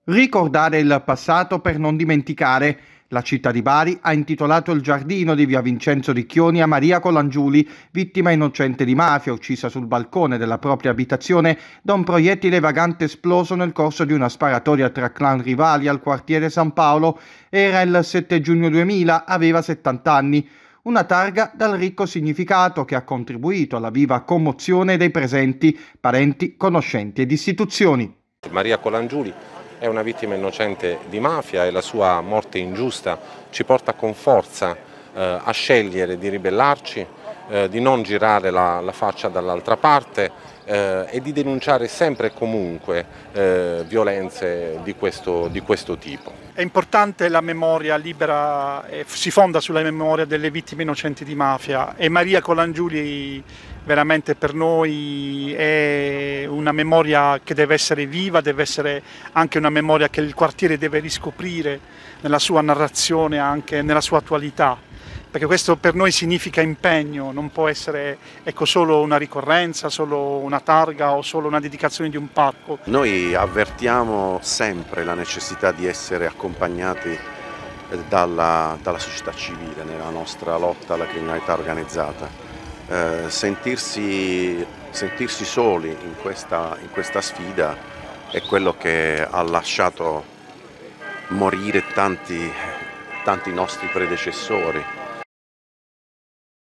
Ricordare il passato per non dimenticare. La città di Bari ha intitolato il giardino di via Vincenzo Ricchioni a Maria Colangiuli, vittima innocente di mafia, uccisa sul balcone della propria abitazione da un proiettile vagante esploso nel corso di una sparatoria tra clan rivali al quartiere San Paolo. Era il 7 giugno 2000, aveva 70 anni. Una targa dal ricco significato che ha contribuito alla viva commozione dei presenti, parenti, conoscenti ed istituzioni. Maria Colangiuli è una vittima innocente di mafia e la sua morte ingiusta ci porta con forza a scegliere di ribellarci, di non girare la faccia dall'altra parte e di denunciare sempre e comunque violenze di questo tipo. È importante la memoria libera, si fonda sulla memoria delle vittime innocenti di mafia e Maria Colangiuli veramente per noi è una memoria che deve essere viva, deve essere anche una memoria che il quartiere deve riscoprire nella sua narrazione, anche nella sua attualità, perché questo per noi significa impegno, non può essere solo una ricorrenza, solo una targa o solo una dedicazione di un parco. Noi avvertiamo sempre la necessità di essere accompagnati dalla società civile nella nostra lotta alla criminalità organizzata. Sentirsi soli in questa sfida è quello che ha lasciato morire tanti nostri predecessori.